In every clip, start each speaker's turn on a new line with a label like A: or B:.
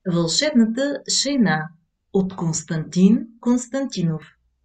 A: Вълшебната шейна от Константин Константинов.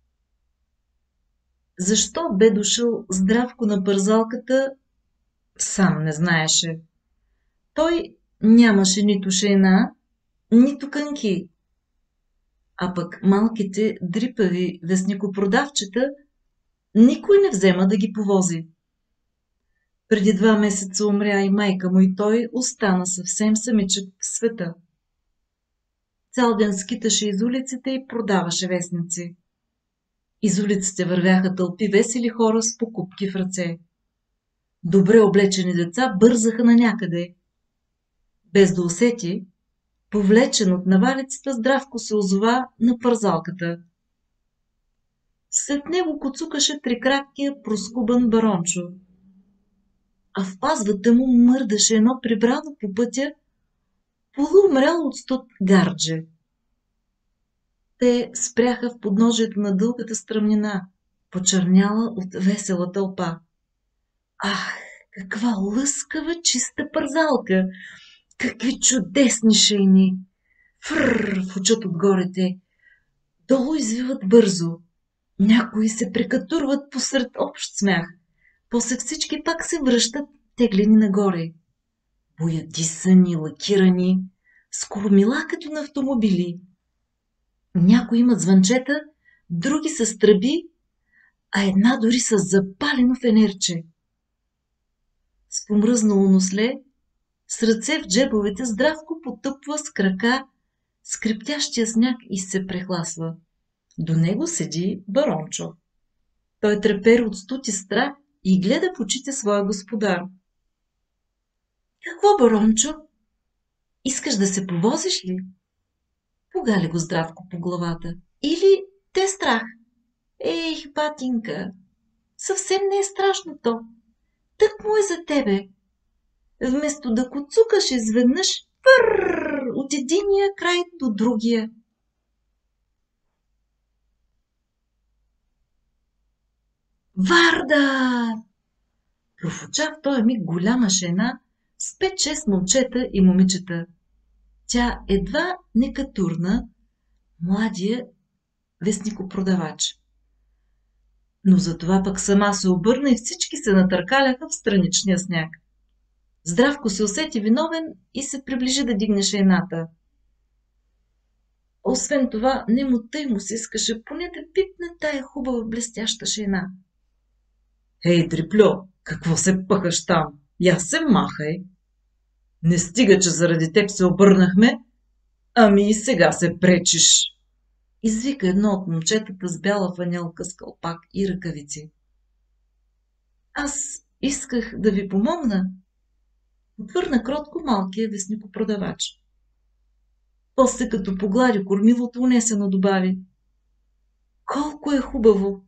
A: Защо бе дошъл Здравко на пързалката, сам не знаеше. Той нямаше нито шейна, нито кънки, а пък малките дрипави вестникопродавчета никой не взема да ги повози. Преди 2 месеца умря и майка му и той остана съвсем самичък в света. Цял ден скиташе из улиците и продаваше вестници. Из улиците вървяха тълпи весели хора с покупки в ръце. Добре облечени деца бързаха на някъде. Без да усети, повлечен от навалицата, Здравко се озова на пързалката. След него коцукаше трикраткия проскубан барончо, а в пазвата му мърдаше едно прибрано по пътя полуумряло от студ гардже. Те спряха в подножието на дългата стръмнина, почерняла от весела тълпа. Ах, каква лъскава, чиста пързалка! Какви чудесни шейни! Фрррр, фучат отгоре те. Долу извиват бързо. Някои се прекатурват посред общ смях. После всички пак се връщат, теглени нагоре. Боядисани, лакирани, скоромила като на автомобили. Някои имат звънчета, други с тръби, а една дори с запалено фенерче. С помръзнало носле, с ръце в джебовете, Здравко потъпва с крака скриптящия сняг и се прехласва. До него седи барончо. Той трепери от студ и страх и гледа в очите своя господар. Какво, барончо? Искаш да се повозиш ли? Погали го Здравко по главата. Или те страх? Ех, батинка, съвсем не е страшно то. Тък му е за тебе. Вместо да коцукаш изведнъж, пърррр, от единия край до другия. Варда! Профуча в този миг голяма шейна с 5-6 момчета и момичета. Тя едва не катурна младия вестникопродавач. Но затова пък сама се обърна и всички се натъркаляха в страничния сняг. Здравко се усети виновен и се приближи да дигне шейната. Освен това, не му тъй му се искаше поне да пипне тая хубава блестяща шейна. Ей, дриплю, какво се пъхаш там? Я се махай! Не стига, че заради теб се обърнахме, ами и сега се пречиш! Извика едно от момчетата с бяла фанелка с кълпак и ръкавици. Аз исках да ви помогна, отвърна кротко малкия вестникопродавач. После като поглади кормилото, унесено добави. Колко е хубаво!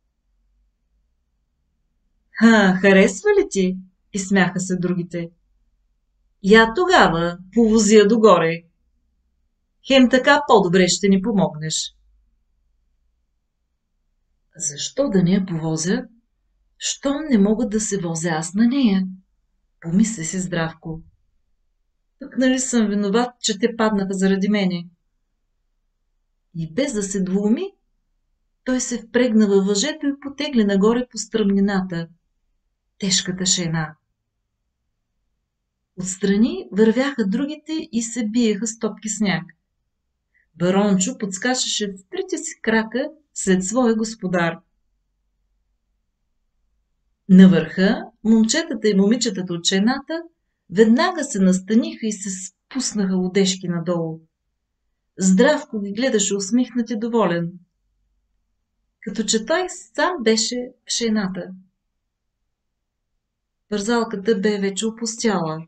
A: Харесва ли ти? Изсмяха се другите. Я тогава повози я догоре. Хем така по-добре ще ни помогнеш. Защо да не я повозя? Щом не мога да се возя аз на нея? Помисли си Здравко. Тук нали съм виноват, че те паднаха заради мене? И без да се двуми, той се впрегна във въжето и потегли нагоре по стръмнината. Тежката шейна. Отстрани вървяха другите и се биеха с топки сняг. Барончо подскачаше в трите си крака след своя господар. На върха момчетата и момичетата от шейната веднага се настаниха и се спуснаха лудешки надолу. Здравко ги гледаше усмихнат и доволен, като че той сам беше в шейната. Пързалката бе вече опустяла.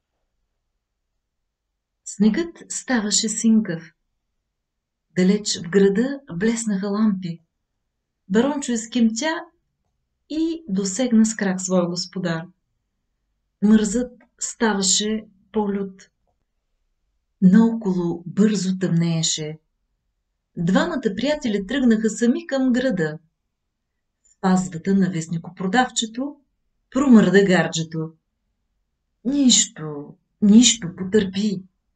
A: Снегът ставаше синкав. Далеч в града блеснаха лампи. Барончо изкимтя и досегна с крак своя господар. Мързът ставаше по-лют. Наоколо бързо тъмнееше. Двамата приятели тръгнаха сами към града. В пазвата на вестникопродавчето промърда гарджето. Нищо, потърпи.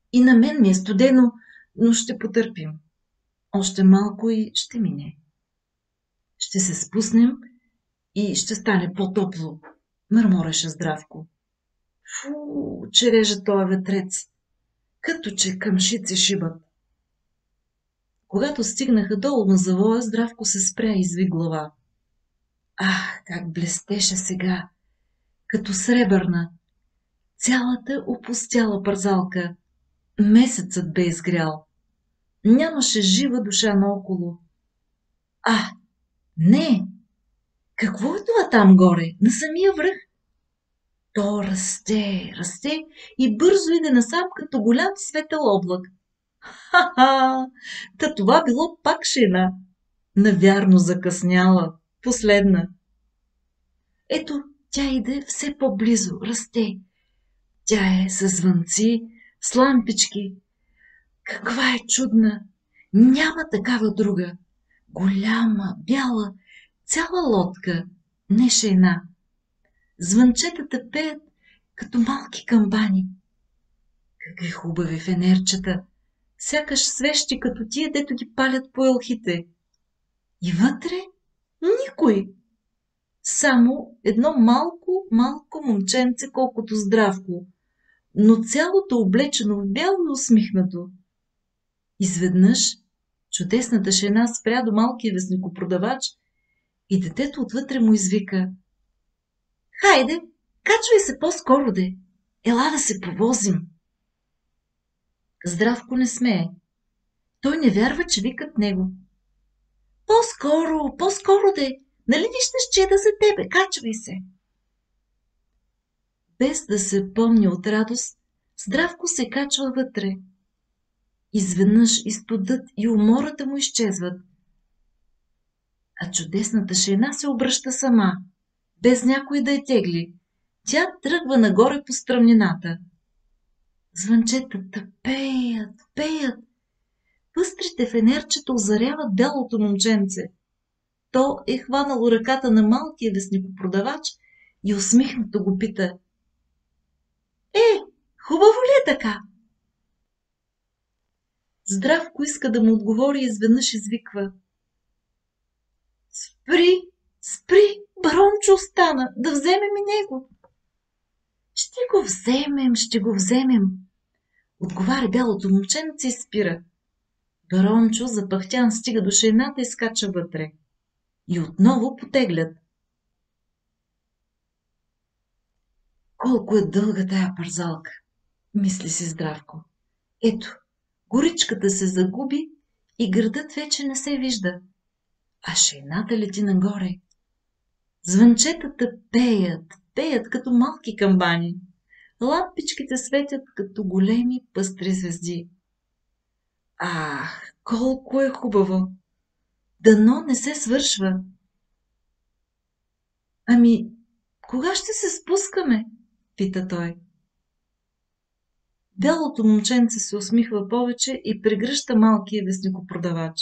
A: И на мен ми е студено, но ще потърпим. Още малко и ще мине. Ще се спуснем и ще стане по-топло, мърмореше Здравко. Фу, че реже тоя ветрец, като че къмшици шибат. Когато стигнаха долу на завоя, Здравко се спря и изви глава. Ах, как блестеше сега, като сребърна, цялата опустяла парзалка. Месецът бе изгрял. Нямаше жива душа наоколо. А, не! Какво е това там горе, на самия връх? То расте, расте и бързо иде насам като голям светъл облак. Ха-ха! Та това било пак шейна. Навярно закъсняла, последна. Ето, тя иде все по-близо, расте. Тя е със звънци, с лампички. Каква е чудна! Няма такава друга. Голяма, бяла, цяла лодка, не шейна. Звънчетата пеят като малки камбани. Какви хубави фенерчета! Сякаш свещи като тия, дето ги палят по елхите. И вътре никой. Само едно малко момченце, колкото Здравко, но цялото облечено в бяло и усмихнато. Изведнъж чудесната жена спря до малкия вестникопродавач и детето отвътре му извика: Хайде, качвай се по-скоро, де! Ела да се повозим! Здравко не смее. Той не вярва, че викат него. По-скоро, по-скоро, де! Нали виждаш, че да за тебе? Качвай се! Без да се помни от радост, Здравко се качва вътре. Изведнъж и студът и умората му изчезват. А чудесната жена се обръща сама, без някой да я тегли. Тя тръгва нагоре по стръмнината. Звънчетата пеят, пеят. Пъстрите фенерчета озаряват бялото момченце. То е хванало ръката на малкия вестникопродавач и усмихнато го пита: хубаво ли е така? Здравко иска да му отговори и изведнъж извиква: Спри, спри, Барончо остана, да вземем и него. Ще го вземем, отговаря бялото момченце и спира. Барончо, запъхтян, стига до шейната и скача вътре. И отново потеглят. Колко е дълга тая парзалка, мисли си Здравко. Ето, горичката се загуби и градът вече не се вижда, а шейната лети нагоре. Звънчетата пеят като малки камбани. Лампичките светят като големи пъстри звезди. Ах, колко е хубаво! Дано не се свършва. Ами, кога ще се спускаме? Пита той. Бялото момченце се усмихва повече и прегръща малкия вестникопродавач.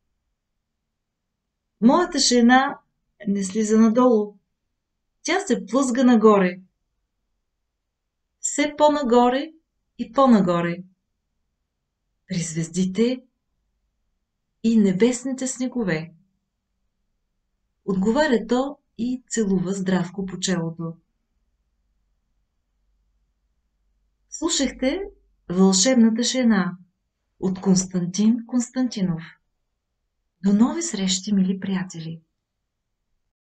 A: Моята жена не слиза надолу. Тя се плъзга нагоре. Все по-нагоре и по-нагоре. При звездите и небесните снегове. Отговаря то и целува Здравко по челото. Слушахте Вълшебната жена от Константин Константинов. До нови срещи, мили приятели!